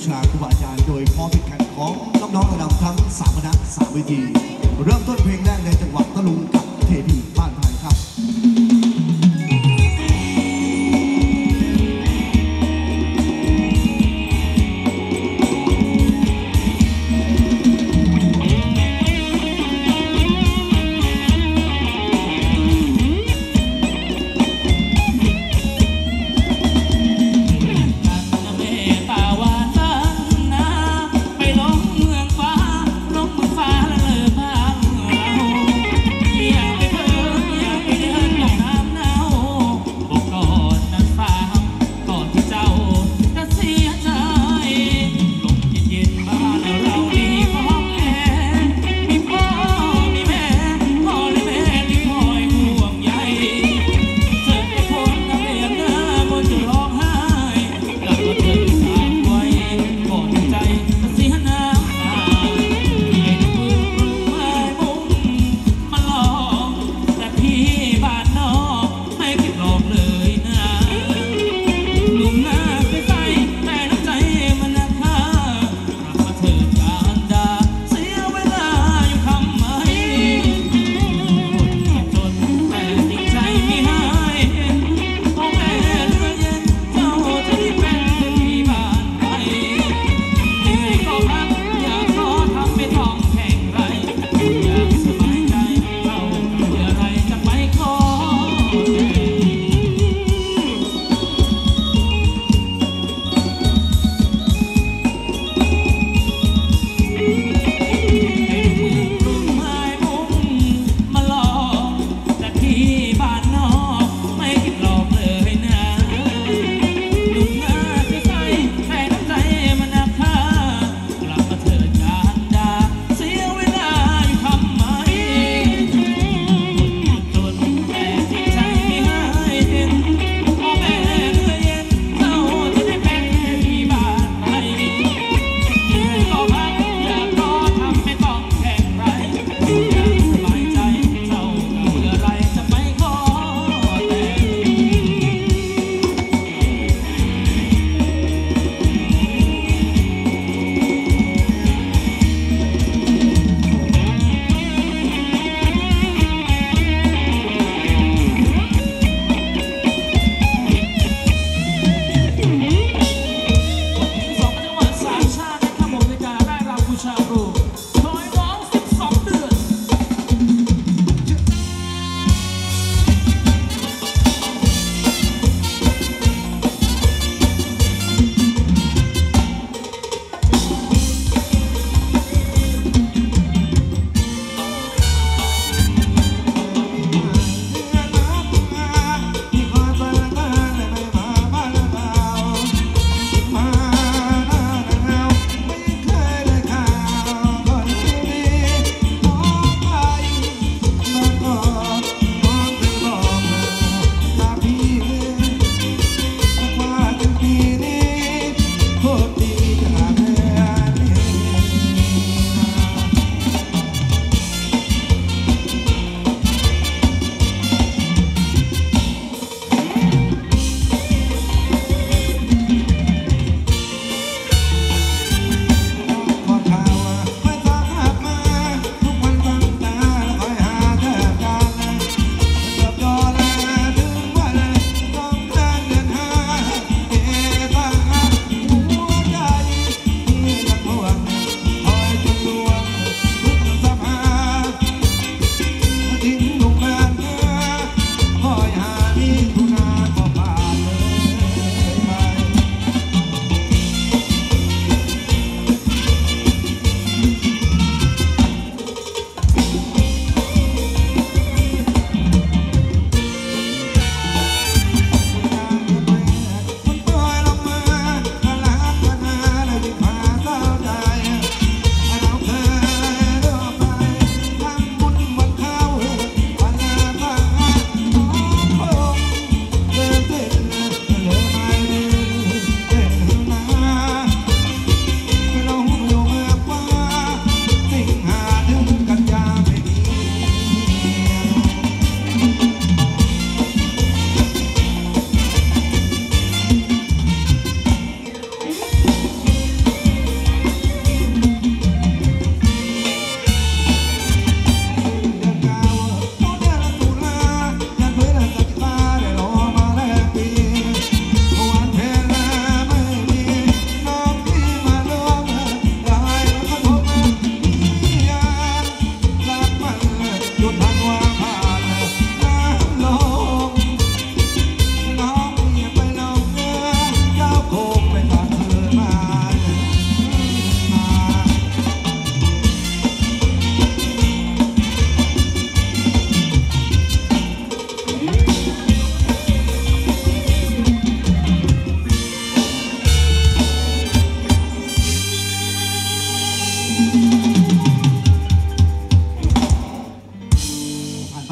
ชาครูบาอาจารย์โดยพร้อมเป็นกันของน้องๆระดับทั้ง3คณะ3เวทีเริ่มต้นเพลงแรกในจังหวัดตะลุงกับเทพีบ้านไทยครับเ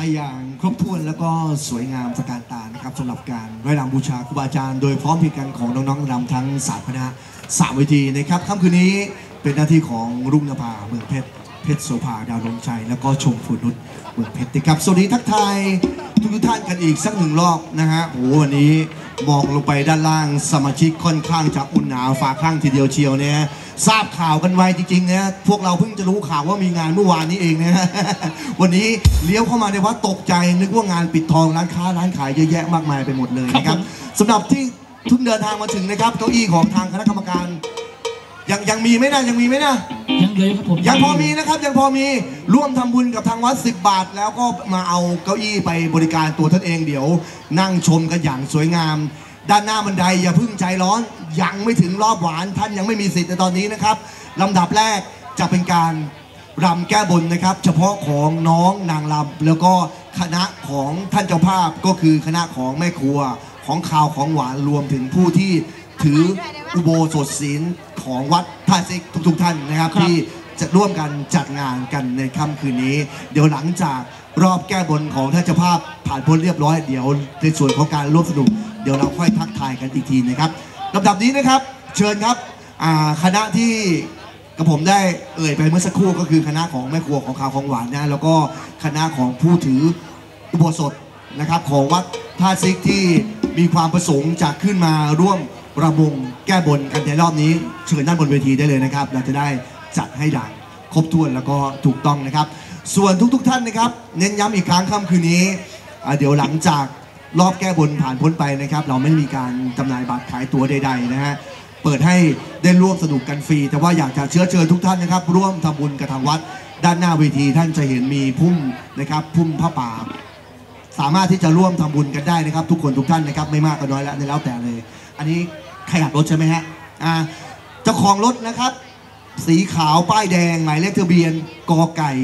อย่างครบถ้วนแล้วก็สวยงามตระการตานะครับสำหรับการไว้รำบูชาครูบาอาจารย์โดยพร้อมเพรียงกันของน้องๆรำทั้ง3คณะ3เวทีนะครับค่ำคืนนี้เป็นหน้าที่ของรุ่งนภาเมืองเพชรโสภาดาวลงชัยแล้วก็ชมฝุ่นนุชเมืองเพชรนะครับสวัสดีทักทายทุกท่านกันอีกสักหนึ่งรอบนะฮะโอ้วันนี้มองลงไปด้านล่างสมาชิกค่อนข้างจะอุ่นหนาฝาข้างทีเดียวเชียวเนี่ยทราบข่าวกันไวจริงๆนะพวกเราเพิ่งจะรู้ข่าวว่ามีงานเมื่อวานนี้เองนะฮะวันนี้เลี้ยวเข้ามาในวัดตกใจนึกว่างานปิดทองร้านค้าร้านขายเยอะแยะมากมายไปหมดเลยนะครับสำหรับที่ทุกเดินทางมาถึงนะครับเก้าอี้ของทางคณะกรรมการยังมีไหมนะยังมีไหมนะยังเลยครับผมยังพอมีนะครับยังพอมีร่วมทำบุญกับทางวัด10 บาทแล้วก็มาเอาเก้าอี้ไปบริการตัวท่านเองเดี๋ยวนั่งชมกันอย่างสวยงามด้านหน้าบันไดอย่าเพิ่งใจร้อนยังไม่ถึงรอบหวานท่านยังไม่มีสิทธิ์ในตอนนี้นะครับลำดับแรกจะเป็นการรำแก้บนนะครับเฉพาะของน้องนางรำแล้วก็คณะของท่านเจ้าภาพก็คือคณะของแม่ครัวของข่าวของหวานรวมถึงผู้ที่ถืออุโบสถศีลของวัดท่าซิกทุกท่านนะครับที่จะร่วมกันจัดงานกันในค่ำคืนนี้เดี๋ยวหลังจากรอบแก้บนของท่านเจ้าภาพผ่านพ้นเรียบร้อยเดี๋ยวในส่วนของการร่วมสนุกเดี๋ยวเราค่อยทักทายกันอีกทีนะครับลำดับนี้นะครับเชิญครับคณะที่กับผมได้เอ่ยไปเมื่อสักครู่ก็คือคณะของแม่ครัวของข่าวของหวานนะแล้วก็คณะของผู้ถืออุโบสถนะครับของวัดท่าซิกที่มีความประสงค์จะขึ้นมาร่วมระบงแก้บนกันในรอบนี้เชิญด้านบนเวทีได้เลยนะครับเราจะได้จัดให้ดังครบถ้วนแล้วก็ถูกต้องนะครับส่วนทุกท่านนะครับเน้นย้ำอีกครั้งค่ำคืนนี้เดี๋ยวหลังจากรอบแก้บนผ่านพ้นไปนะครับเราไม่มีการจำหน่ายบัตรขายตั๋วใดๆนะฮะเปิดให้ได้ร่วมสนุกกันฟรีแต่ว่าอยากจะเชื้อเชิญทุกท่านนะครับร่วมทำบุญกับทางวัดด้านหน้าเวทีท่านจะเห็นมีพุ่มนะครับพุ่มผ้าป่าสามารถที่จะร่วมทำบุญกันได้นะครับทุกคนทุกท่านนะครับไม่มากก็น้อยแล้วในแล้วแต่เลยอันนี้ใครขับรถใช่ไหมฮะเจ้าของรถนะครับสีขาวป้ายแดงหมายเลขทะเบียนกไก่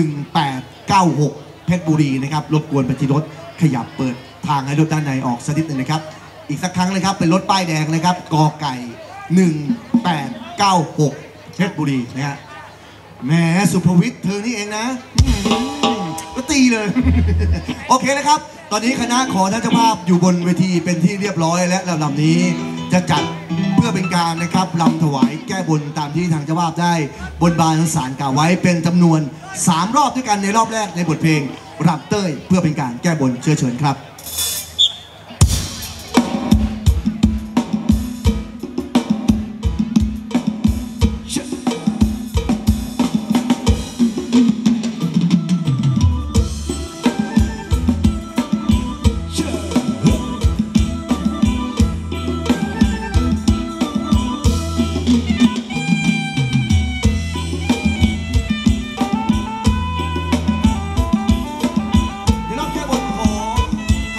1896เพชรบุรีนะครับรบกวนไปที่รถขยับเปิดทางให้รถด้านในออกสักนิดหนึ่งนะครับอีกสักครั้งเลยครับเป็นรถป้ายแดงนะครับกไก่1896เพชรบุรีนะฮะแหมสุภวิทย์เธอนี่เองนะก็ตีเลย โอเคนะครับตอนนี้คณะของท่านเจ้าภาพอยู่บนเวทีเป็นที่เรียบร้อยและลำนี้จะจัดเพื่อเป็นการนะครับรำถวายแก้บนตามที่ทางเจ้าภาพได้บนบานสารกล่าวไว้เป็นจำนวน3รอบด้วยกันในรอบแรกในบทเพลงรำเต้ยเพื่อเป็นการแก้บนเชิญครับท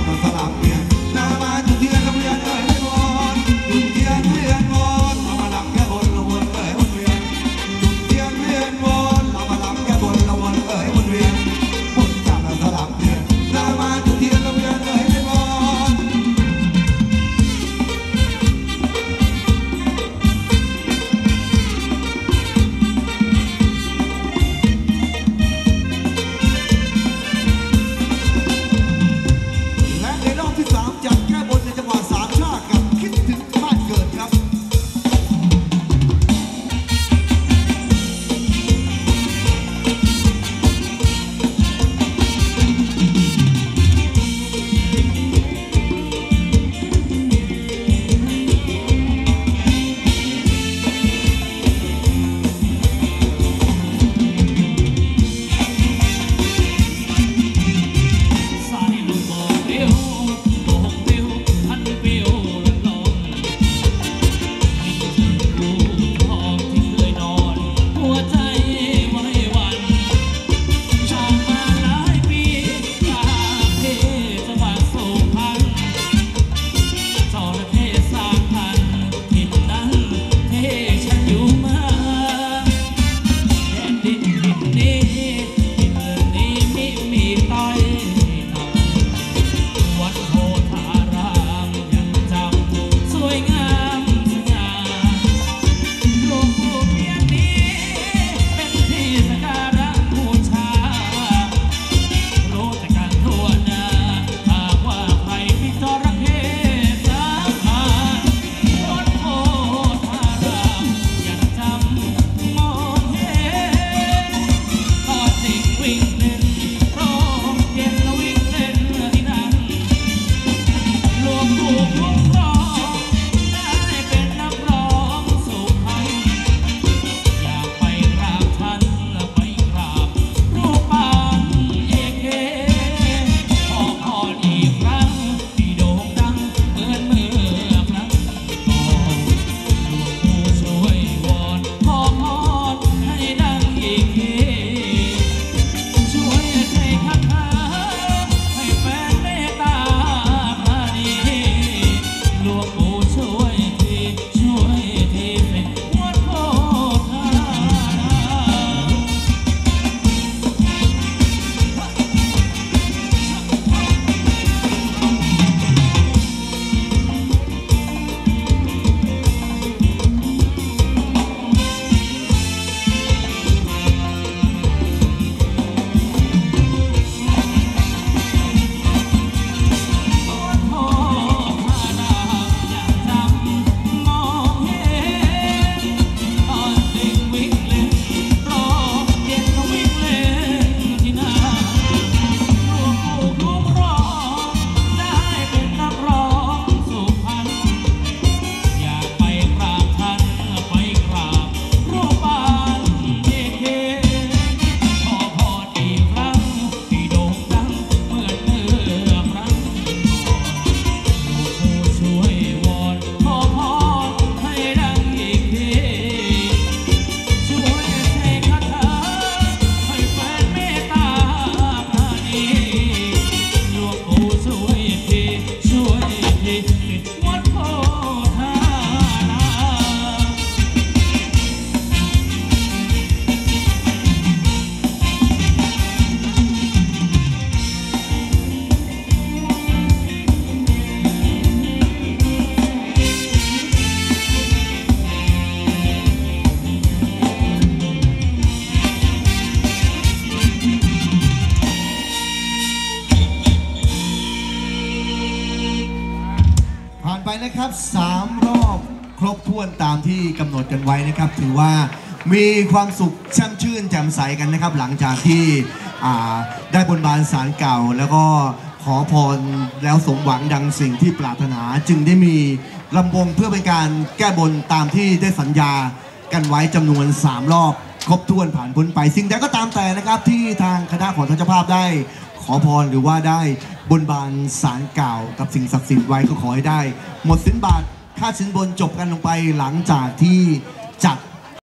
สลับเปลี่ยนหน้ามาจุดเทียนละเวียนเอ้ยวนจุดเทียนเวียนวนเรามาลำแก้บนละวนเอ้ยวนเวียนจุดเทียนเวียนวนเรามาลำแก้บนละวนเอ้ยวนเวียนวนจับสลับเปลี่ยนหน้ามาจุดเทียนละเวียนเอ้ยวนจัดแก้บนในจังหวัดสามชาติกับคิดถึงบ้านเกิดครับนะครับ3 รอบครบถ้วนตามที่กำหนดกันไว้นะครับถือว่ามีความสุขแช่มชื่นแจ่มใสกันนะครับหลังจากที่ได้บนบานศาลเก่าแล้วก็ขอพรแล้วสมหวังดังสิ่งที่ปรารถนาจึงได้มีลำวงเพื่อเป็นการแก้บนตามที่ได้สัญญากันไว้จำนวน3 รอบครบถ้วนผ่านพ้นไปสิ่งใดก็ตามแต่นะครับที่ทางคณะของท่านเจ้าภาพได้ขอพรหรือว่าได้บนบานศาลเก่ากับสิ่งศักดิ์สิทธิ์ไว้ก็ขอให้ได้หมดสินบาทค่าสินบนจบกันลงไปหลังจากที่จัด